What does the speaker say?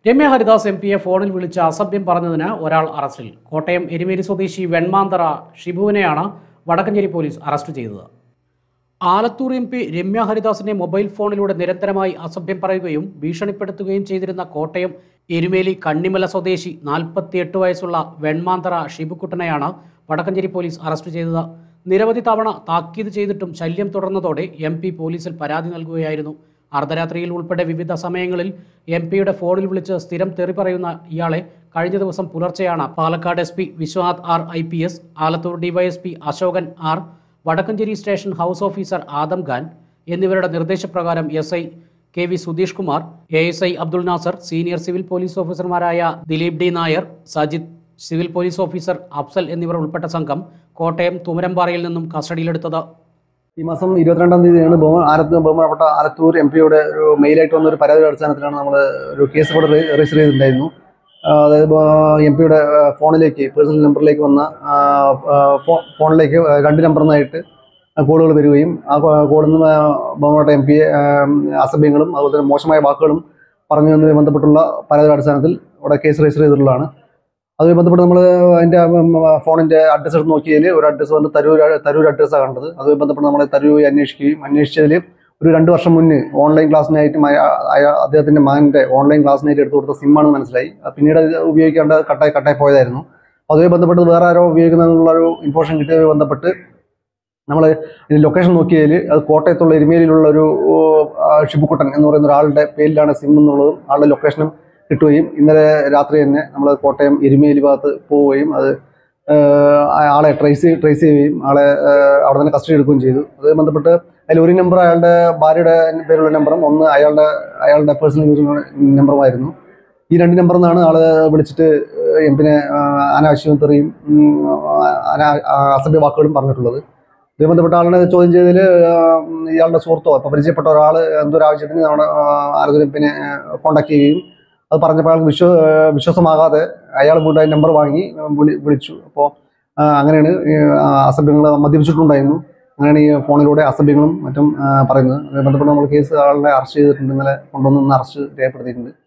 രമ്യ ഹരിദാസ് എംപിയെ ഫോണിൽ വിളിച്ച് അസഭ്യം പറഞ്ഞതിന് ഒരാൾ അറസ്റ്റിൽ. കോട്ടയം എരുമേലി സ്വദേശി വെൺമാന്തറ ഷിബുവിനെയാണ് വടക്കഞ്ചേരി പോലീസ് അറസ്റ്റ് ചെയ്തത്. ആലത്തൂർ എംപി രമ്യ ഹരിദാസിന്റെ മൊബൈൽ ഫോണിലൂടെ നിരന്തരമായി അസഭ്യം പറയുകയും ഭീഷണിപ്പെടുത്തുകയും ചെയ്തിരുന്ന കോട്ടയം എരുമേലി കണ്ണിമല സ്വദേശി 48 വയസ്സുള്ള വെൺമാന്തറ ഷിബുക്കുട്ടനെയാണ് വടക്കഞ്ചേരി പോലീസ് അറസ്റ്റ് ചെയ്തത്. നിരവധി തവണ താക്കീത് ചെയ്തിട്ടും ശല്യം തുടർന്നതോടെ എംപി പോലീസിൽ പരാതി നൽകുകയായിരുന്നു. അർദ്ധരാത്രിയിൽ ഉൾപ്പെടെ വിവിധ സമയങ്ങളിൽ എംപിയുടെ ഫോണിൽ വിളിച്ച് സ്ഥിരം തെറി പറയുന്ന ഇയാളെ കഴിഞ്ഞ ദിവസം പുലർച്ചെയാണ് Palakkad SP Viswanath R IPS, Alathur DYSP Ashokan R, Vadakkanchery station house officer Adam Khan എന്നിവരുടെ നിർദ്ദേശപ്രകാരം SI KV Sudheesh Kumar, ASI Abdul Nasar, senior civil police ഓഫീസർമാരായ Dileep D Nair, Sajith, civil police officer Afsal എന്നിവർ ഉൾപ്പെട്ട സംഘം കോട്ടയം തുമരമ്പാറയിൽ നിന്നും കസ്റ്റഡിയിലെടുത്തത്. ഈ മാസം 22-ാം തീയതിയാണ് ബഹുമാനപ്പെട്ട ആലത്തൂർ എംപിയുടെ ഒരു മെയിലായിട്ട് വന്ന ഒരു പരാതിയുടെ അടിസ്ഥാനത്തിലാണ് നമ്മൾ ഒരു കേസ് കൂടെ രജിസ്റ്റർ ചെയ്തിട്ടുണ്ടായിരുന്നു. അതായത് എംപിയുടെ ഫോണിലേക്ക്, പേഴ്സണൽ നമ്പറിലേക്ക് വന്ന ഫോണിലേക്ക് 2 നമ്പറിൽ നിന്നായിട്ട് കോളുകൾ വരികയും ആ കോളിൽ നിന്ന് ബഹുമാനപ്പെട്ട എംപിയെ അസഭ്യങ്ങളും അതുപോലെ തന്നെ മോശമായ വാക്കുകളും പറഞ്ഞതുമായി ബന്ധപ്പെട്ടുള്ള പരാതിയുടെ അടിസ്ഥാനത്തിൽ ഇവിടെ കേസ് രജിസ്റ്റർ ചെയ്തിട്ടുള്ളതാണ്. അതുമായി ബന്ധപ്പെട്ട് നമ്മൾ അതിൻ്റെ ഫോണിൻ്റെ അഡ്രസ്സ് എടുത്ത് നോക്കിയതിൽ ഒരു അഡ്രസ്സ് വന്ന് തരൂർ അഡ്രസ്സാണ് കണ്ടത്. അതുമായി ബന്ധപ്പെട്ട് നമ്മൾ തരൂർ അന്വേഷിച്ചതിൽ ഒരു 2 വർഷം മുന്നേ ഓൺലൈൻ ക്ലാസ്സിനായിട്ടും അദ്ദേഹത്തിൻ്റെ മകൻ്റെ ഓൺലൈൻ ക്ലാസ്സിനായിട്ട് എടുത്തു കൊടുത്ത സിമ്മാണെന്ന് മനസ്സിലായി. പിന്നീട് അത് ഉപയോഗിക്കേണ്ട കട്ടായി പോയതായിരുന്നു. അതുമായി ബന്ധപ്പെട്ട് വേറെ ആരോ ഉപയോഗിക്കുന്നതിനുള്ളൊരു ഇൻഫോർമേഷൻ കിട്ടിയതുമായി ബന്ധപ്പെട്ട് നമ്മൾ ഇതിൻ്റെ ലൊക്കേഷൻ നോക്കിയതിൽ അത് കോട്ടയത്തുള്ള എരുമേലിയിലുള്ള ഒരു ഷിബുക്കുട്ടൻ എന്ന് പറയുന്ന ഒരാളുടെ പേരിലാണ് സിം എന്നുള്ളതും ആളുടെ ലൊക്കേഷനും കിട്ടുകയും ഇന്നലെ രാത്രി തന്നെ നമ്മൾ കോട്ടയം എരുമേലി ഭാഗത്ത് പോവുകയും അത് ആളെ ട്രേസ് ചെയ്യുകയും ആളെ അവിടെ തന്നെ കസ്റ്റഡി എടുക്കുകയും ചെയ്തു. അതുമായി ബന്ധപ്പെട്ട് അതിൽ ഒരു നമ്പർ അയാളുടെ ഭാര്യയുടെ പേരുള്ള നമ്പറും ഒന്ന് അയാളുടെ പേഴ്സണൽ യൂസ് നമ്പറുമായിരുന്നു. ഈ 2 നമ്പറിൽ നിന്നാണ് ആള് വിളിച്ചിട്ട് എംപിനെ അനാവശ്യവും തെറിയും അസഭ്യ വാക്കുകളും പറഞ്ഞിട്ടുള്ളത്. ഇതുമായി ബന്ധപ്പെട്ട ആളിനെ ചോദ്യം ചെയ്തതിൽ ഇയാളുടെ സുഹൃത്തോ ഇപ്പോൾ പരിചയപ്പെട്ട ഒരാൾ എന്തൊരു ആവശ്യത്തിന് നമ്മുടെ ആലത്തൂർ എംപിനെ കോൺടാക്ട് ചെയ്യുകയും അത് പറഞ്ഞപ്പോൾ അയാൾക്ക് വിശ്വാസമാകാതെ അയാൾ വീണ്ടും നമ്പർ വാങ്ങി വിളിച്ചു. അപ്പോൾ അങ്ങനെയാണ് അസഭ്യങ്ങൾ മദ്യപിച്ചിട്ടുണ്ടായിരുന്നു. അങ്ങനെയാണ് ഈ ഫോണിലൂടെ അസഭ്യങ്ങളും മറ്റും പറയുന്നത്. അതുമായി ബന്ധപ്പെട്ട് നമ്മൾ കേസ് ആളിനെ അറസ്റ്റ് ചെയ്തിട്ടുണ്ട്. ഇന്നലെ കൊണ്ടുവന്ന് അറസ്റ്റ് രേഖപ്പെടുത്തിയിട്ടുണ്ട്.